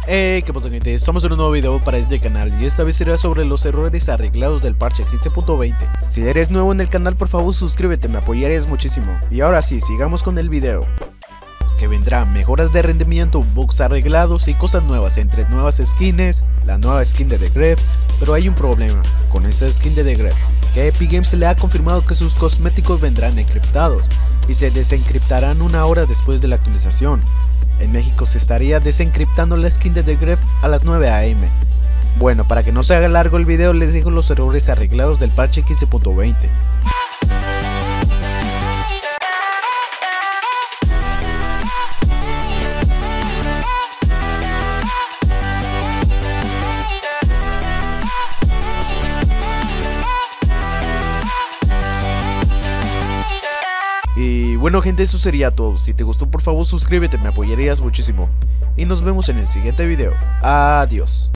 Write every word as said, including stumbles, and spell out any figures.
Hey, ¿qué pasa, gente? Estamos en un nuevo video para este canal y esta vez será sobre los errores arreglados del parche quince punto veinte. Si eres nuevo en el canal, por favor suscríbete, me apoyarías muchísimo. Y ahora sí, sigamos con el video. Que vendrán mejoras de rendimiento, bugs arreglados y cosas nuevas, entre nuevas skins, la nueva skin de The Grefg. Pero hay un problema con esa skin de The Grefg, que Epic Games le ha confirmado que sus cosméticos vendrán encriptados y se desencriptarán una hora después de la actualización. En México se estaría desencriptando la skin de The Grefg a las nueve a eme Bueno, para que no se haga largo el video, les dejo los errores arreglados del parche quince punto veinte. Y bueno, gente, eso sería todo. Si te gustó, por favor suscríbete, me apoyarías muchísimo. Y nos vemos en el siguiente video. Adiós.